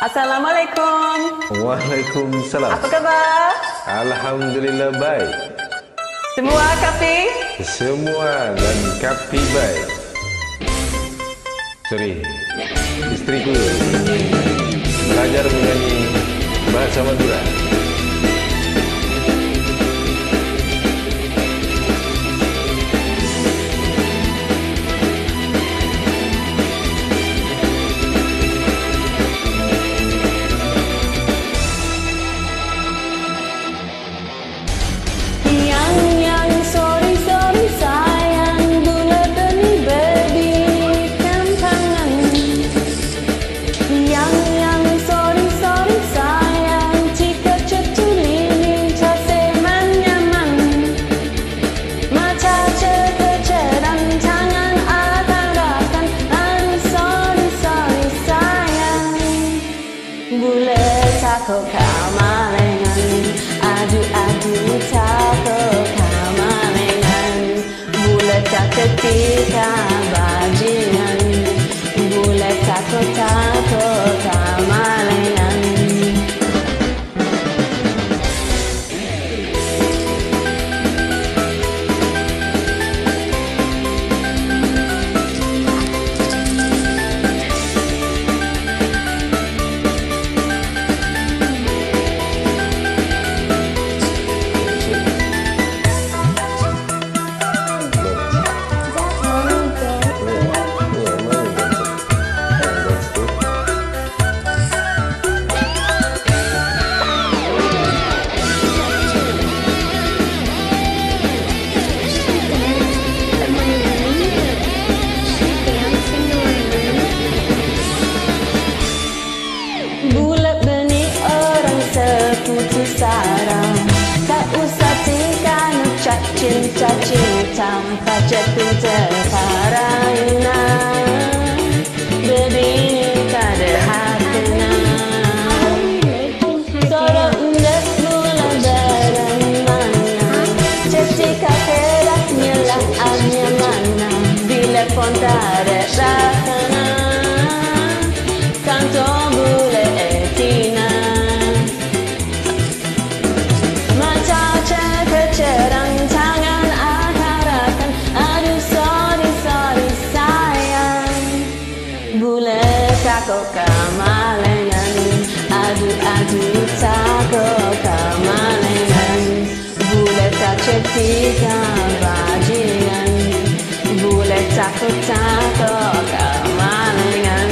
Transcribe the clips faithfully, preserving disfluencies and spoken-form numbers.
Assalamualaikum. Waalaikumsalam. Apa khabar? Alhamdulillah baik. Semua kapi? Semua dan kapi baik. Sorry, istriku belajar menyanyi bahasa Madura. Takut kamalengan, adu-adu takut kamalengan, bulat tak ketika bajingan, bulat takut takut kamalengan. Putus sarang, tak usah tinggal ucap cinta-cinta, pajak pun terkarana, begini tak ada haknya. Sorok undak mula beremana, ketika keraknya lah hanya mana, bila pun tak ada rasanya, kantong boleh etina. Cerang tangan akarakan, aduh sorry sorry sayang, bulat takut kamalengan, aduh aduh takut kamalengan, bulat tak ketika bajingan, bulat takut takut kamalengan.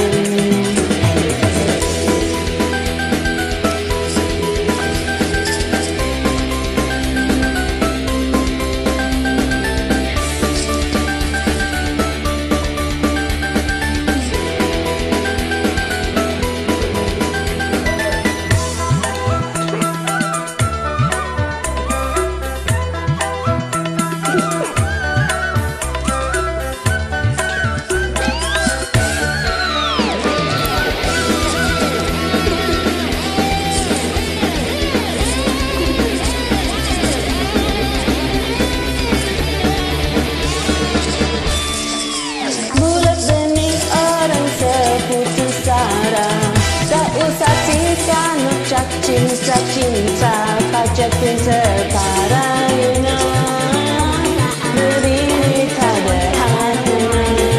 Tak usah tinggal ucap cinta-cinta, pajak pun terkarana, begini tak ada haknya.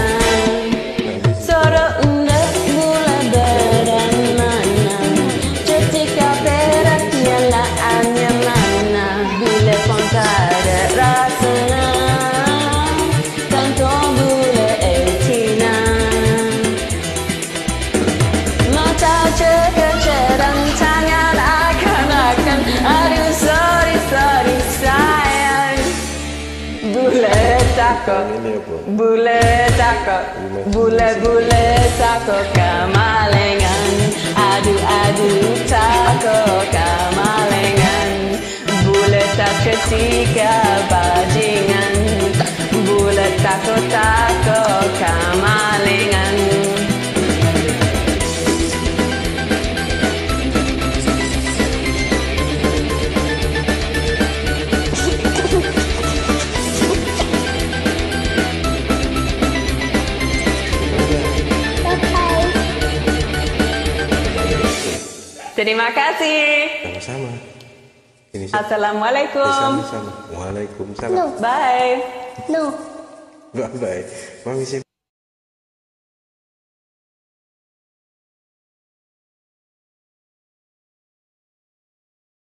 Sorok undak mula beremana, ketika peraknya lah hanya mana, bila pun tak ada rasanya, kantong boleh etina. Cerang tangan akan-akan, aduh sorry sorry sayang, bulat takut, bulat takut, bulat-bulat takut kamalengan, aduh aduh takut kamalengan, bulat tak ketika bajingan, bulat takut takut kamalengan. Terima kasih. Sama-sama. Ini Assalamualaikum. Sama-sama. Waalaikumsalam. Bye. Bye bye. Mami sih.